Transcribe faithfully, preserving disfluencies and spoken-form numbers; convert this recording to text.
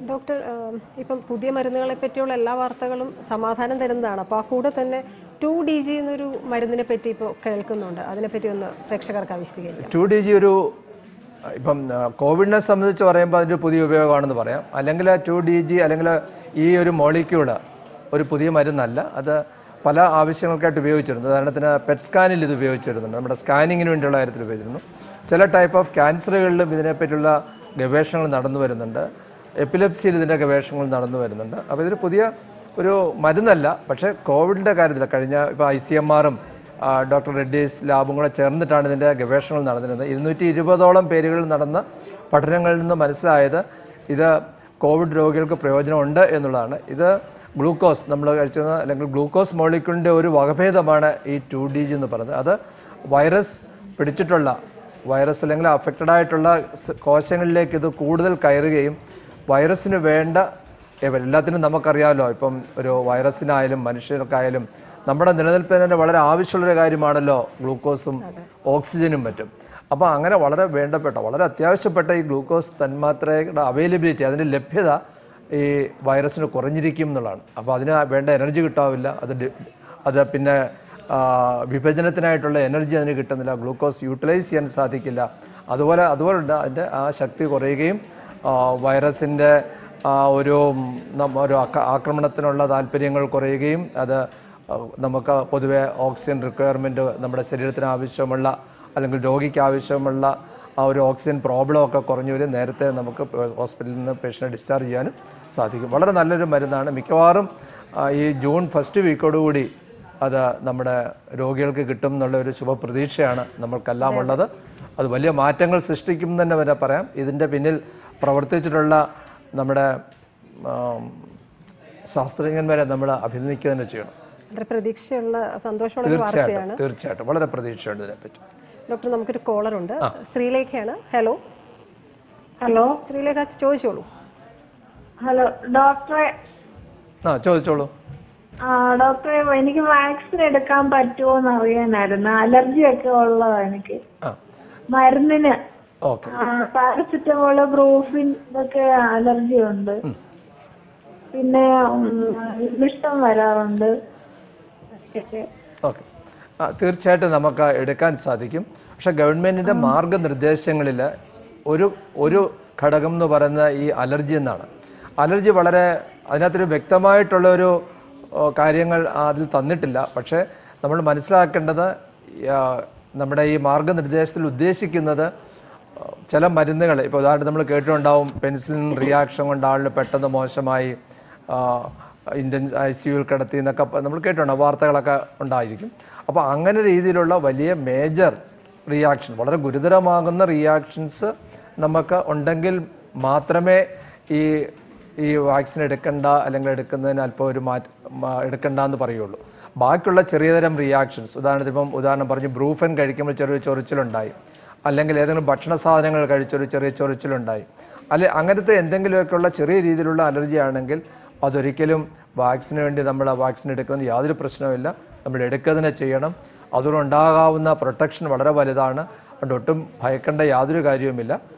Doctor, ഇപ്പം പുതിയ മരുന്നുകളെ പറ്റിയുള്ള എല്ലാ വാർത്തകളും സമാധാനം തരുന്നതാണ്. അപ്പോൾ ആ കൂടെ തന്നെ ടു ഡി ജി എന്നൊരു മരുന്നിനെ പറ്റി ഇപ്പോൾ കേൾക്കുന്നുണ്ട്. അതിനെപ്പറ്റി ഒന്ന് പ്രേക്ഷകർക്ക് വിശദീകരിക്കാം. ടു ഡി ജി ഒരു ഇപ്പം കോവിഡിനെ സംബന്ധിച്ച് പറയുമ്പോൾ അതിൻ്റെ പുതിയ ഉപയോഗമാണെന്ന് പറയാം. അല്ലെങ്കിൽ ടു ഡി ജി അല്ലെങ്കിൽ ഈ ഒരു മോളിക്യൂള് ഒരു പുതിയ മരുന്നല്ല. അത് പല ആവശ്യങ്ങൾക്കായിട്ട് ഉപയോഗിച്ചിരുന്നു. ഉദാഹരണത്തിന് പെറ്റ് സ്കാനിൽ ഇത് ഉപയോഗിച്ചിരുന്നുണ്ട്. നമ്മുടെ സ്കാനിങ്ങിന് വേണ്ടിയുള്ള കാര്യത്തിൽ ഉപയോഗിച്ചിരുന്നു. ചില ടൈപ്പ് ഓഫ് ക്യാൻസറുകളിലും ഇതിനെപ്പറ്റിയുള്ള ഗവേഷണങ്ങൾ നടന്നു വരുന്നുണ്ട്. എപ്പിലെപ്സിയിൽ ഇതിൻ്റെ ഗവേഷണങ്ങൾ നടന്നു വരുന്നുണ്ട്. അപ്പോൾ ഇതൊരു പുതിയ ഒരു മരുന്നല്ല. പക്ഷേ കോവിഡിൻ്റെ കാര്യത്തിൽ കഴിഞ്ഞ ഇപ്പോൾ ഐ സി എം ആറും ഡോക്ടർ റെഡ്ഡീസ് ലാബും കൂടെ ചേർന്നിട്ടാണ് ഇതിൻ്റെ ഗവേഷണങ്ങൾ നടന്നിരുന്നത്. ഇരുന്നൂറ്റി ഇരുപതോളം പേരുകളിൽ നടന്ന പഠനങ്ങളിൽ നിന്ന് മനസ്സിലായത് ഇത് കോവിഡ് രോഗികൾക്ക് പ്രയോജനമുണ്ട് എന്നുള്ളതാണ്. ഇത് ഗ്ലൂക്കോസ് നമ്മൾ കഴിച്ചിരുന്ന അല്ലെങ്കിൽ ഗ്ലൂക്കോസ് മോളിക്യൂളിൻ്റെ ഒരു വകഭേദമാണ് ഈ ടു ഡി ജി എന്ന് പറയുന്നത്. അത് വൈറസ് പിടിച്ചിട്ടുള്ള വൈറസ് അല്ലെങ്കിൽ അഫക്റ്റഡ് ആയിട്ടുള്ള കോശങ്ങളിലേക്ക് ഇത് കൂടുതൽ കയറുകയും വൈറസിന് വേണ്ട എല്ലാത്തിനും നമുക്കറിയാമല്ലോ, ഇപ്പം ഒരു വൈറസിനായാലും മനുഷ്യർക്കായാലും നമ്മുടെ നിലനിൽപ്പിന് തന്നെ വളരെ ആവശ്യമുള്ളൊരു കാര്യമാണല്ലോ ഗ്ലൂക്കോസും ഓക്സിജനും മറ്റും. അപ്പോൾ അങ്ങനെ വളരെ വേണ്ടപ്പെട്ട വളരെ അത്യാവശ്യപ്പെട്ട ഈ ഗ്ലൂക്കോസ് തന്മാത്രയുടെ അവൈലബിലിറ്റി, അതിൻ്റെ ലഭ്യത ഈ വൈറസിന് കുറഞ്ഞിരിക്കും എന്നുള്ളതാണ്. അപ്പോൾ അതിന് വേണ്ട എനർജി കിട്ടാവില്ല. അത് അത് പിന്നെ വിഭജനത്തിനായിട്ടുള്ള എനർജി അതിന് കിട്ടുന്നില്ല. ഗ്ലൂക്കോസ് യൂട്ടിലൈസ് ചെയ്യാൻ സാധിക്കില്ല. അതുപോലെ അതുപോലെ അതിൻ്റെ ആ ശക്തി കുറയുകയും വൈറസിൻ്റെ ഒരു ഒരു ആക്രമണത്തിനുള്ള താല്പര്യങ്ങൾ കുറയുകയും അത് നമുക്ക് പൊതുവെ ഓക്സിജൻ റിക്വയർമെൻറ്റ് നമ്മുടെ ശരീരത്തിന് ആവശ്യമുള്ള അല്ലെങ്കിൽ രോഗിക്ക് ആവശ്യമുള്ള ആ ഒരു ഓക്സിജൻ പ്രോബ്ലമൊക്കെ കുറഞ്ഞു വരും. നേരത്തെ നമുക്ക് ഹോസ്പിറ്റലിൽ നിന്ന് പേഷ്യൻറ്റിനെ ഡിസ്ചാർജ് ചെയ്യാനും സാധിക്കും. വളരെ നല്ലൊരു മരുന്നാണ്. മിക്കവാറും ഈ ജൂൺ ഫസ്റ്റ് വീക്കോടുകൂടി അത് നമ്മുടെ രോഗികൾക്ക് കിട്ടും എന്നുള്ള ഒരു ശുഭപ്രതീക്ഷയാണ് നമ്മൾക്കെല്ലാം ഉള്ളത്. അത് വലിയ മാറ്റങ്ങൾ സൃഷ്ടിക്കും തന്നെ വരെ പറയാം. ഇതിൻ്റെ പിന്നിൽ പ്രവർത്തിച്ചിട്ടുള്ള നമ്മുടെ ശാസ്ത്രജ്ഞന്മാരെ നമ്മൾ അഭിനന്ദിക്കുക തന്നെ ചെയ്യണം. പ്രതീക്ഷയുള്ള സന്തോഷമുള്ള തീർച്ചയായിട്ടും തീർച്ചയായിട്ടും വളരെ പ്രതീക്ഷയുണ്ട് ഇതിനെപ്പറ്റി. ഡോക്ടർ, നമുക്കൊരു കോളർ ഉണ്ട്. ശ്രീലേഖയാണ്. ഹലോ ഹലോ ശ്രീലേഖ, ചോദിച്ചോളൂ. ഹലോ ഡോക്ടറെ. ആ ചോദിച്ചോളൂ. ആ ഡോക്ടറെ, എനിക്ക് വാക്സിൻ എടുക്കാൻ പറ്റുമോ എന്ന് അറിയാനായിരുന്നു. അലർജി ഒക്കെ ഉള്ളതാ എനിക്ക് മരുന്നിന്. പാരസിറ്റമോള്, ബ്രൂഫിൻ ഇതൊക്കെ അലർജി ഉണ്ട്. പിന്നെ വിഷം വരാറുണ്ട്. ഓക്കെ, തീർച്ചയായിട്ടും നമുക്ക് എടുക്കാൻ സാധിക്കും. പക്ഷെ ഗവൺമെൻറ്റിൻ്റെ മാർഗനിർദ്ദേശങ്ങളിൽ ഒരു ഒരു ഘടകം എന്ന് പറയുന്ന ഈ അലർജി എന്നാണ്. അലർജി വളരെ അതിനകത്തൊരു വ്യക്തമായിട്ടുള്ളൊരു കാര്യങ്ങൾ അതിൽ തന്നിട്ടില്ല. പക്ഷേ നമ്മൾ മനസ്സിലാക്കേണ്ടത് നമ്മുടെ ഈ മാർഗനിർദ്ദേശത്തിൽ ഉദ്ദേശിക്കുന്നത് ചില മരുന്നുകൾ, ഇപ്പോൾ ഉദാഹരണത്തിന് നമ്മൾ കേട്ടിട്ടുണ്ടാവും പെൻസിലിൻ റിയാക്ഷൻ കൊണ്ട് ആളിന് പെട്ടെന്ന് മോശമായി ഇന്ത്യൻ ഐ സി യുവിൽ കിടത്തി എന്നൊക്കെ നമ്മൾ കേട്ടിട്ടുണ്ടാവും, വാർത്തകളൊക്കെ ഉണ്ടായിരിക്കും. അപ്പോൾ അങ്ങനെ രീതിയിലുള്ള വലിയ മേജർ റിയാക്ഷൻ, വളരെ ഗുരുതരമാകുന്ന റിയാക്ഷൻസ് നമുക്ക് ഉണ്ടെങ്കിൽ മാത്രമേ ഈ ഈ വാക്സിൻ എടുക്കണ്ട അല്ലെങ്കിൽ എടുക്കുന്നതിന് അല്പം ഒരു മാറ്റ എടുക്കണ്ട എന്ന് പറയുള്ളൂ. ബാക്കിയുള്ള ചെറിയ തരം റിയാക്ഷൻസ്, ഉദാഹരണത്തിന് ഇപ്പം ഉദാഹരണം പറഞ്ഞ് ബ്രൂഫൻ കഴിക്കുമ്പോൾ ചെറിയ ചൊറിച്ചിലുണ്ടായി, അല്ലെങ്കിൽ ഏതെങ്കിലും ഭക്ഷണ സാധനങ്ങൾ കഴിച്ചൊരു ചെറിയ ചൊറിച്ചിലുണ്ടായി, അല്ലെ അങ്ങനത്തെ എന്തെങ്കിലുമൊക്കെയുള്ള ചെറിയ രീതിയിലുള്ള അലർജി ആണെങ്കിൽ അതൊരിക്കലും വാക്സിന് വേണ്ടി നമ്മൾ വാക്സിൻ എടുക്കുന്നതിന് യാതൊരു പ്രശ്നവുമില്ല. നമ്മൾ എടുക്കുക തന്നെ ചെയ്യണം. അതുകൊണ്ടുണ്ടാകാവുന്ന പ്രൊട്ടക്ഷൻ വളരെ വലുതാണ്. അതുകൊണ്ട് ഒട്ടും ഭയക്കേണ്ട യാതൊരു കാര്യവുമില്ല.